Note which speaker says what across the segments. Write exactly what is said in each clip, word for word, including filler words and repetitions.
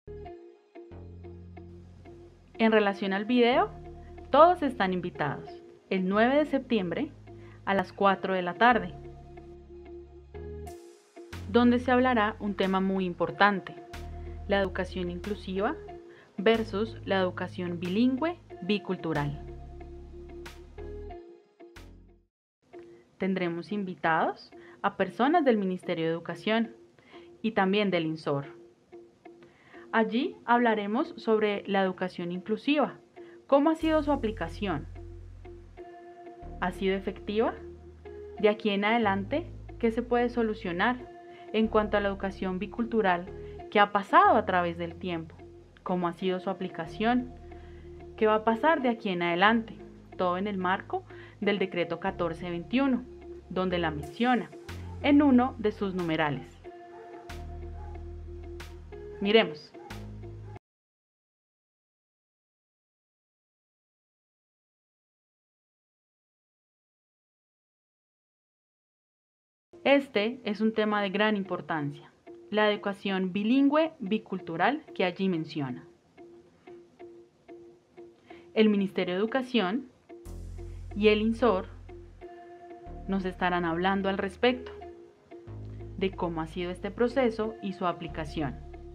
Speaker 1: En relación al video, todos están invitados el nueve de septiembre a las cuatro de la tarde, donde se hablará un tema muy importante: la educación inclusiva versus la educación bilingüe bicultural. Tendremos invitados a personas del Ministerio de Educación y también del INSOR. Allí hablaremos sobre la educación inclusiva, cómo ha sido su aplicación. ¿Ha sido efectiva? De aquí en adelante, ¿qué se puede solucionar en cuanto a la educación bicultural que ha pasado a través del tiempo? ¿Cómo ha sido su aplicación? ¿Qué va a pasar de aquí en adelante? Todo en el marco del decreto catorce veintiuno, donde la menciona en uno de sus numerales. Miremos. Este es un tema de gran importancia, la educación bilingüe bicultural que allí menciona. El Ministerio de Educación y el INSOR nos estarán hablando al respecto de cómo ha sido este proceso y su aplicación.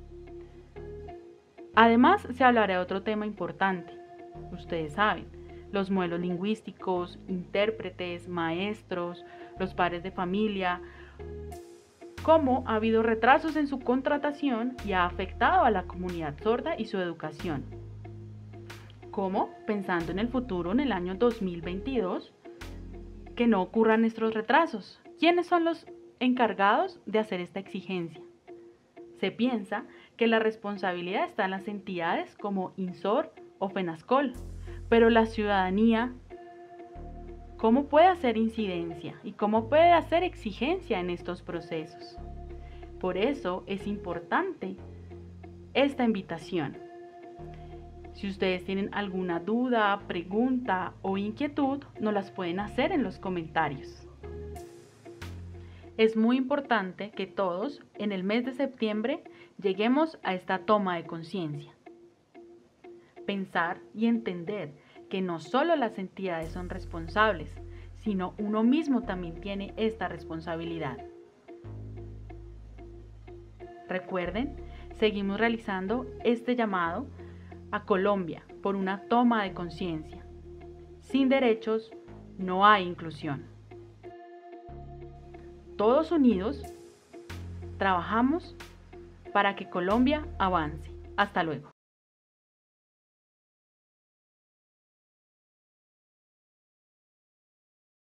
Speaker 1: Además, se hablará de otro tema importante. Ustedes saben, los modelos lingüísticos, intérpretes, maestros, los padres de familia, cómo ha habido retrasos en su contratación y ha afectado a la comunidad sorda y su educación. Cómo, pensando en el futuro, en el año dos mil veintidós, que no ocurran estos retrasos. ¿Quiénes son los encargados de hacer esta exigencia? Se piensa que la responsabilidad está en las entidades como INSOR o FENASCOL, pero la ciudadanía, ¿cómo puede hacer incidencia y cómo puede hacer exigencia en estos procesos? Por eso es importante esta invitación. Si ustedes tienen alguna duda, pregunta o inquietud, nos las pueden hacer en los comentarios. Es muy importante que todos en el mes de septiembre lleguemos a esta toma de conciencia. Pensar y entender que no solo las entidades son responsables, sino uno mismo también tiene esta responsabilidad. Recuerden, seguimos realizando este llamado a Colombia por una toma de conciencia. Sin derechos no hay inclusión. Todos unidos, trabajamos para que Colombia avance. Hasta luego.